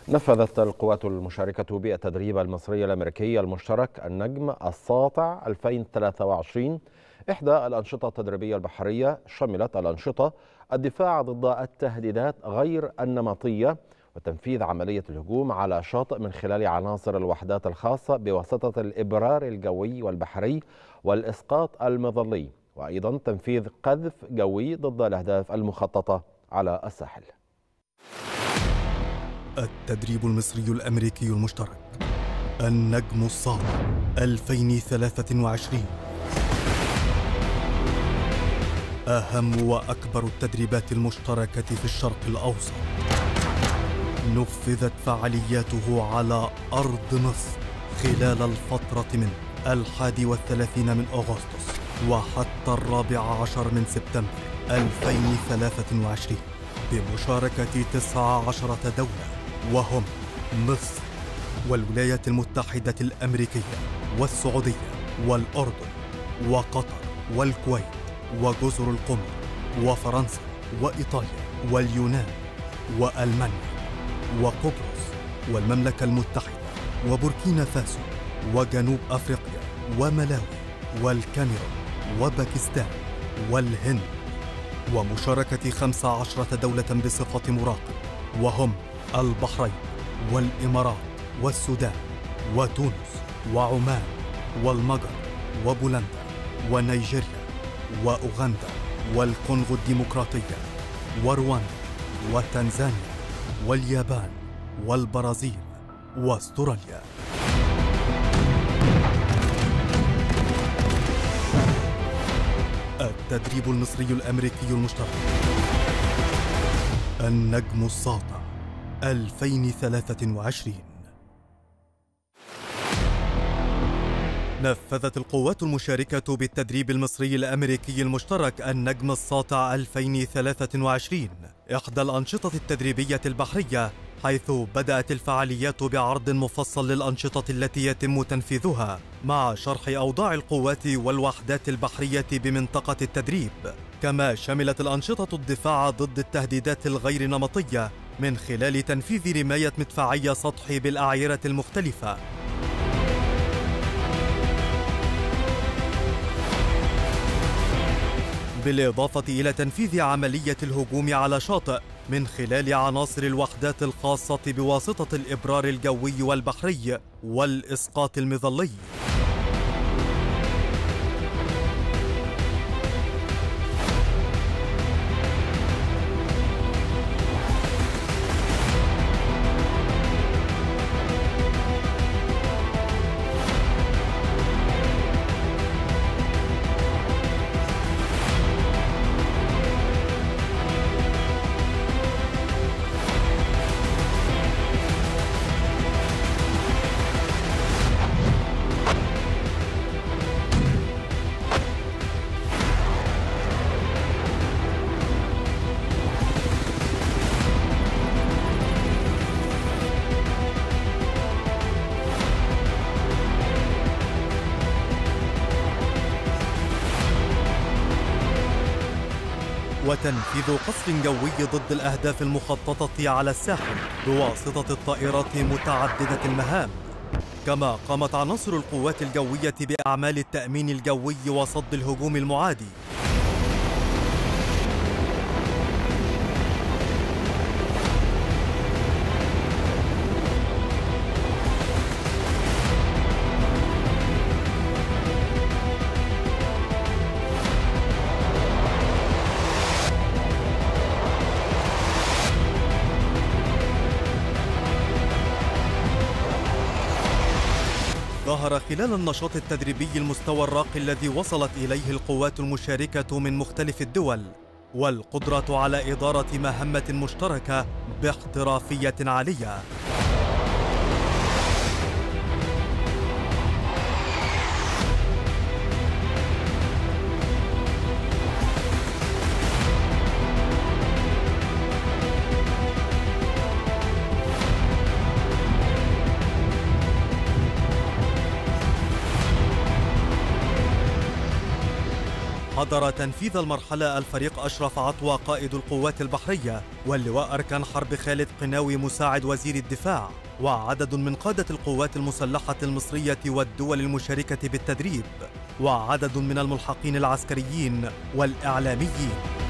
نفذت القوات المشاركة بالتدريب المصري الأمريكي المشترك النجم الساطع 2023 إحدى الأنشطة التدريبية البحرية. شملت الأنشطة الدفاع ضد التهديدات غير النمطية وتنفيذ عملية الهجوم على شاطئ من خلال عناصر الوحدات الخاصة بواسطة الإبرار الجوي والبحري والإسقاط المظلي، وأيضا تنفيذ قذف جوي ضد الأهداف المخططة على الساحل. التدريب المصري الأمريكي المشترك النجم الساطع 2023 أهم وأكبر التدريبات المشتركة في الشرق الأوسط. نفذت فعالياته على أرض مصر خلال الفترة من 31 من أغسطس وحتى 14 من سبتمبر 2023 بمشاركة 19 دولة، وهم مصر والولايات المتحدة الأمريكية والسعودية والأردن وقطر والكويت وجزر القمر وفرنسا وإيطاليا واليونان وألمانيا وقبرص والمملكة المتحدة وبوركينا فاسو وجنوب أفريقيا وملاوي والكاميرون وباكستان والهند، ومشاركة 15 دولة بصفة مراقب، وهم البحرين والإمارات والسودان وتونس وعمان والمجر وبولندا ونيجيريا وأوغندا والكونغو الديمقراطية ورواندا وتنزانيا واليابان والبرازيل واستراليا. التدريب المصري الأمريكي المشترك النجم الساطع 2023. نفذت القوات المشاركة بالتدريب المصري الأمريكي المشترك النجم الساطع 2023 إحدى الأنشطة التدريبية البحرية، حيث بدأت الفعاليات بعرض مفصل للأنشطة التي يتم تنفيذها مع شرح أوضاع القوات والوحدات البحرية بمنطقة التدريب. كما شملت الأنشطة الدفاع ضد التهديدات الغير نمطية من خلال تنفيذ رماية مدفعية سطحي بالأعيرة المختلفة، بالإضافة إلى تنفيذ عملية الهجوم على شاطئ من خلال عناصر الوحدات الخاصة بواسطة الإبرار الجوي والبحري والإسقاط المظلي. وتنفيذ قصف جوي ضد الأهداف المخططة على الساحل بواسطة الطائرات متعددة المهام. كما قامت عناصر القوات الجوية بأعمال التأمين الجوي وصد الهجوم المعادي. ظهر خلال النشاط التدريبي المستوى الراقي الذي وصلت إليه القوات المشاركة من مختلف الدول، والقدرة على إدارة مهمة مشتركة باحترافية عالية. حضر تنفيذ المرحلة الفريق أشرف عطوة قائد القوات البحرية، واللواء أركان حرب خالد قناوي مساعد وزير الدفاع، وعدد من قادة القوات المسلحة المصرية والدول المشاركة بالتدريب، وعدد من الملحقين العسكريين والإعلاميين.